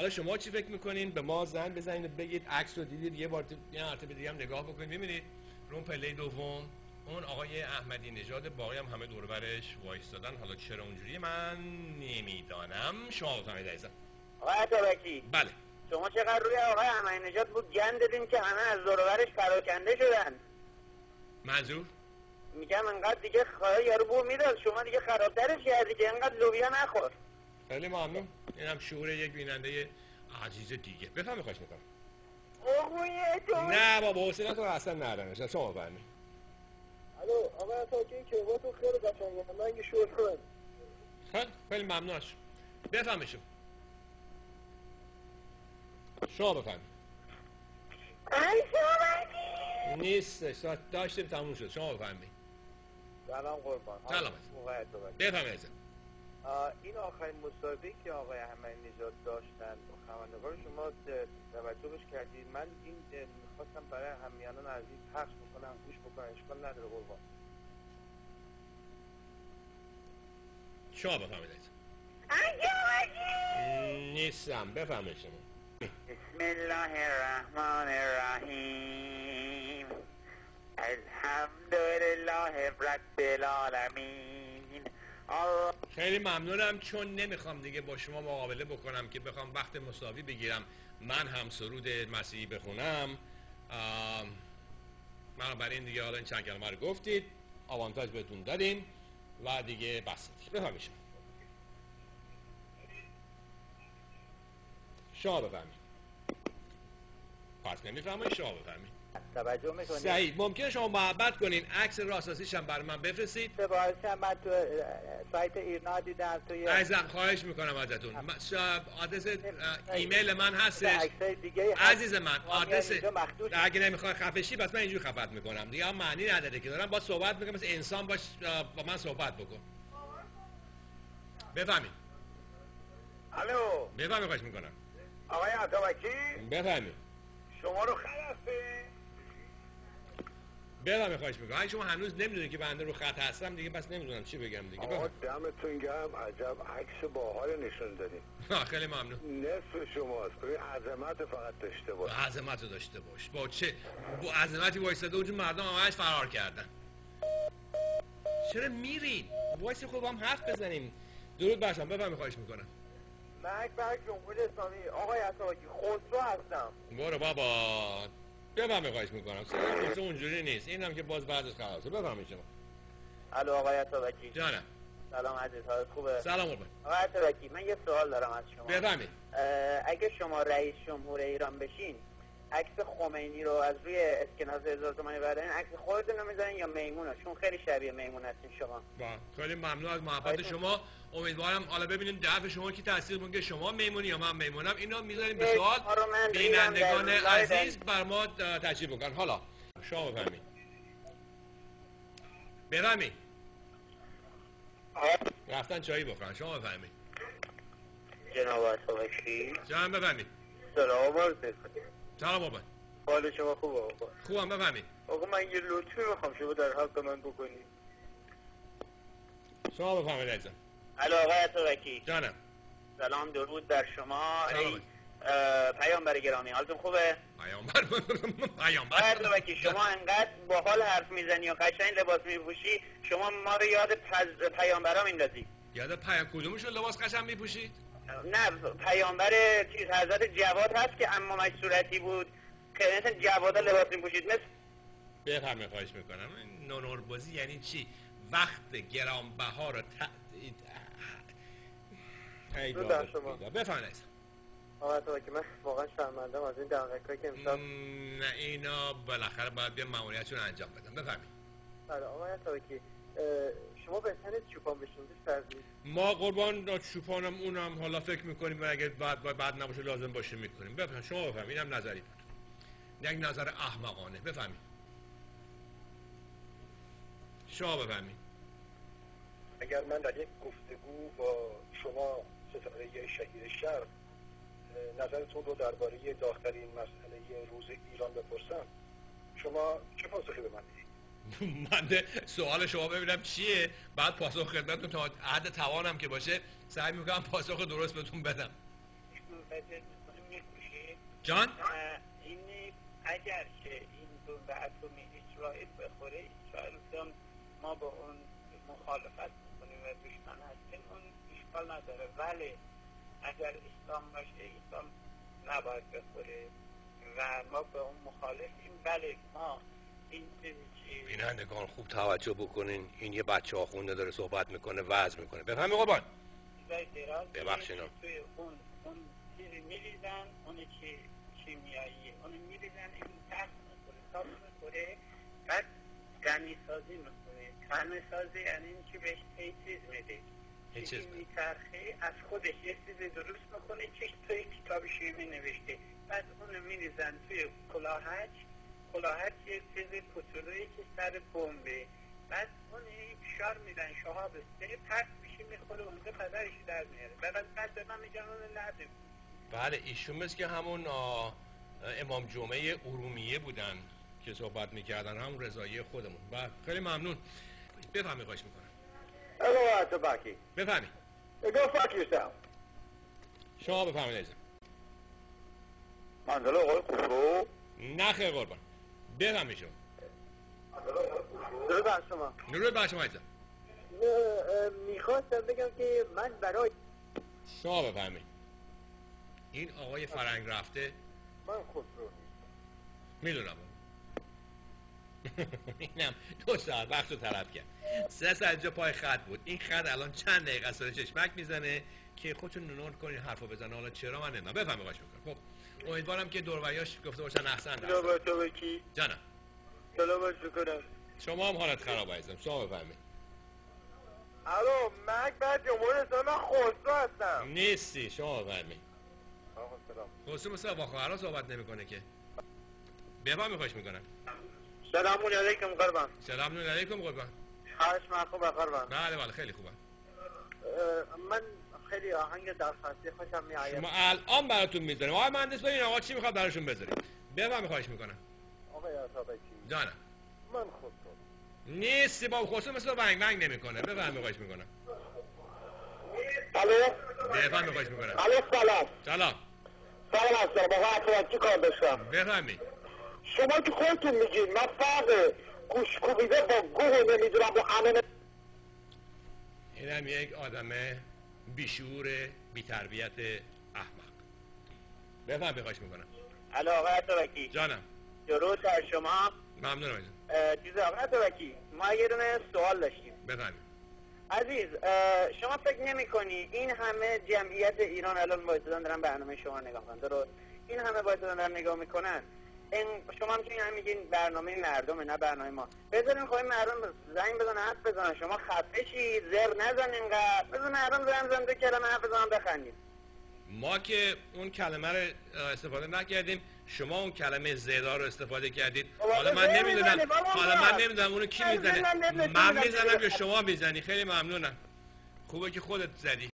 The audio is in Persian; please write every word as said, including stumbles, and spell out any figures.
حالا شما چی فکر میکنین؟ به ما زنگ بزنید و بگید عکس رو دیدید، یه بار یه مرتبه دیگه هم نگاه بکنید. میبینید رو پله دوم اون آقای احمدی نژاد باقی هم همه دور و برش وایستادن. حالا چرا اونجوریه من نمیدانم، شما بفهمید عزیزم. آقای عطابکی، بله شما چقدر روی آقای احمدی نژاد بود گند دادین که همه از دور و برش پراکنده شدن؟ منظور؟ میگم انقدر دیگه خواهی یارو بو میداد، شما دیگه خرابترش کردی که انقدر لوبیا نخور. خیلی ممنون. اینم شعور یک بیننده عزیز دیگه. بفهمی خواهش میکنم. اوه تو نه بابا حوصله تو اصلا ندارم. شما بفهمی. الو آقای عطابکی که با تو خیلی قشنگه، من یه شور کنم. خیلی خیلی ممنون از شما. بفهمی شما. شما بفهمی. ای شما نیستش، داشتیم تموم شد. شما بفهمی. سلام قربان. سلام. آقای عطابکی. بفهمی عزیزم. این آخرین مسابقه که آقای احمدی نژاد داشتن خبرنگار شما توجه بهش کردید؟ من این میخواستم برای همیهنان عزیز پخش بکنم، گوش بکنم، اشکال نداره قربان. شما بفهمید عزیزم. نیستم. بفهمید شما. بسم الله الرحمن الرحیم الحمدلله رب العالمین. خیلی ممنونم. چون نمیخوام دیگه با شما مقابله بکنم که بخوام وقت مساوی بگیرم من هم سرود مسیحی بخونم، من برای این دیگه حالا این چند کلمه رو گفتید، آوانتاژ بهتون دادیم و دیگه بس دیگه. بفهمید شما. شما بفهمید. پس نمیفهمید، شما بفهمید. توجه میکنید؟ صحیح. ممکنه شما محبت کنین عکس راستاسیش هم برای من بفرستید؟ سپاسم. من تو سایت ایرنا دیدم توی عزیزم خواهش میکنم ازتون. آدرس ایمیل من هستش عکسای دیگه عزیز من. آدرس مخدوش. اگه نمیخوای خفه شی بس من اینجوری خفت میکنم دیگه، هم معنی نداره که دارم با صحبت میکنم، مثل انسان باش با من صحبت بکن. بفهمید. الو بفهمید خواهش میکنم. آقای عطابکی بفهمید. شما رو خلصه. بفهمید خواهش میکنم. اگه شما هنوز نمیدونید که بنده رو خط هستم دیگه پس نمیدونم چی بگم دیگه. آقا دمتون گرم، عجب عکس باحال نشون دادیم. خیلی ممنون. نصف شماست. ببین عظمت فقط داشته باش. عظمت رو داشته باش. با چه با عظمتی وایساده اونجور مردم همش فرار کردن. چرا میرین؟ وایس خود با هم حرف بزنیم. درود بر شما. بفهمید خواهش میکنم. من برای جمهوری اسلامی آقای عطابکی خسرو هستم. برو بابا. بفهمید خواهش میکنم. سلام اونجوری نیست. اینم که باز بعدش خلاصه. بفهمید شما. الو آقای عطابکی. جانم. سلام عزیز، حالت خوبه؟ سلام قربان. آقای عطابکی من یه سوال دارم از شما. بفهمید. اگه شما رئیس جمهور ایران بشین عکس خمینی رو از روی اسکناس هزار تومانی بردارین، عکس خودتون رو میذارین یا میمونه؟ چون خیلی شبیه میمون هستین شما. با خیلی ممنون از محبت شما. امیدوارم حالا ببینیم دفع شما کی تاثیر میکنه، شما میمونی یا من میمونم. اینا میذاریم به سوال بینندگان عزیز بر ما تجربه بکنن. حالا شما بفهمید. بفهمید. رفتن چایی بخورن. شما بفهمید. جناب عطابکی. جان بفهمید. سلام علیکم. سلام بابا. حال شما خوبه آقا؟ خوبم. بفهمید. آقا من یه لطفی میخوام شما در حق من بکنید. شما بفهمید عزیزم. الو آقای عطابکی. جانم. سلام درود بر شما. سلام. پیامبر گرامی حالتون خوبه؟ پیامبر پیامبر آقای عطابکی شما انقدر باحال حرف میزنی و قشنگ لباس میپوشی، شما ما رو یاد پز... پیامبرا میندازی. یاد پیام کدومشون لباس قشنگ میپوشید؟ نه پیامبر چیز حضرت جواد هست که عمومش صورتی بود که مثلا جوادا لباس میپوشید مثل. بفرمایید خواهش میکنم. نونور بازی یعنی چی؟ وقت گرانبها رو ت... ای داد شما. بفرمایید. آقا تو که من واقعا شرمندم از این دقیقه که امشب. نه اینا بالاخره باید بیا ماموریتشون انجام بدم. بفرمایید. بله آقا تو که شما بهتره چوپان بشین بستردید. ما قربان چوپانم اونم حالا فکر میکنیم اگه بعد بعد نباشه لازم باشه میکنیم. بفرمایید. شما بفرمایید. اینم نظری بود. یک نظر احمقانه. بفرمایید. شما بفرمایید. اگر من در یک گفتگو با شما ستاره شهیر شرق نظرتون رو درباره داغ‌ترین مسئله روز ایران بپرسم، شما چه پاسخی به من میدید؟ من سوال شما ببینم چیه، بعد پاسخ خدمتتون تا حد توانم که باشه سعی میکنم پاسخ درست بهتون بدم. منفجر میکنه میکشه. جان؟ این اگر که این بمب اتمی اسرائیل بخوره، اسرائیل هم ما با اون مخالفت میکنیم و دشمن هستیم، اون اشکال نداره، ولی اگر اسلام باشه اسلام نباید بخوره و ما به اون مخالفیم. ولی ما این چیزی بینندگان خوب توجه بکنین، این یه بچه آخونده داره صحبت میکنه، وعظ میکنه. بفهمی قربان؟ ببخشین توی اون اون چیزی میریزن، اون چی شیمیایی اون میریزن، این تخت میکنه تاپ میکنه، بعد غنی سازی میکنه. غنی سازی یعنی این که بهش هی چیز میده، چیزی میترخه از خودش یه چیزی درست میکنه که توی کتاب شیمی نوشته، بعد اونو میریزن توی کلاهک. کلاهک یه چیزی کوچولویی که سر بمبه، بعد اون فشار میدن شهاب سه پرت میشه میخوره اونجا پدرش در میاره. بعد بعد به من میگن اون لعبه. بله ایشون مثل که همون امام جمعه ارومیه بودن که صحبت میکردن، همون رضایی خودمون. بله خیلی ممنون. بفهمی خواهش میکنم. Hello, Atabaki. بفهمی. Go fuck yourself. شما بفهمید عزیزم. منزل آقای خوشرو. نه خیر قربان. بفهمی شما. درود بر شما. درود بر شما عزیزم. میخواستم بگم که من برای شما بفهمید. این آقای فرنگ رفته. من خسرو میدونم. اینم دو ساعت وقت رو طلب کرد. سه ساعت اینجا پای خط بود. این خط الان چند دقیقه است داره چشمک میزنه که خودتون نوت کنین حرفو بزنه. حالا چرا من نمیدونم. بفهمی خواهش میکنم. خب امیدوارم که دوروریاش گفته باشن احسن. سلام تو کی؟ جانم. سلام شکرم. شما هم حالت خراب عزیزم. شما بفهمید. الو مک بعد جمهور اسلامی من خسرو هستم. نیستی. شما بفهمید. آقا سلام. خسرو مثل با خواهرها صحبت نمیکنه که. بفهمی خواهش میکنم. سلام علیکم قربان. سلام علیکم قربان. حالش من خوبه قربان. بله بله خیلی خوبه. من خیلی آهنگ درخواستی خوشم میآید. شما الان براتون میذاریم. آقای مهندس ببین آقا چی میخواد براشون بذاریم. بفهمی خواهش میکنم. آقای عطابکی. جانم. من خسرو. نیستی با خسرو مثل ونگ ونگ نمیکنه. بفهمی خواهش میکنم. الو. بفهمی خواهش میکنم. الو سلام. سلام. سلام هستم. با عطابکی کار داشتم. بفهمی. شما که خودتون میگید من فرق گوش کوبیده با گوه نمیدونم با همه. اینم یک آدم بیشعور بی‌تربیت احمق. بفهمی خواهش میکنم. الو آقای عطابکی. جانم. درود بر شما. ممنونم عزیزم. چیز آقای عطابکی ما یه دونه سوال داشتیم. بفهمی. عزیز شما فکر نمی کنی این همه جمعیت ایران الان وایسادن دارن برنامه شما نگاه کنن، درست؟ این همه وایسادن دارن نگاه میکنن، این شما میتونین هم میگین برنامه مردمه نه برنامه ما. بذارین خواهی مردم زنگ بزنن حرف بزنن، شما خفه شید زر نزن اینقدر، بذار مردم زنگ بزنن دو کلمه حرف بزنن بخندید. ما که اون کلمه رو استفاده نکردیم، شما اون کلمه زیدا رو استفاده کردید. حالا من نمیدونم حالا من نمیدونم اونو کی میزنه، من میزنم یا شما میزنی. خیلی ممنونم. خوبه که خودت زدی.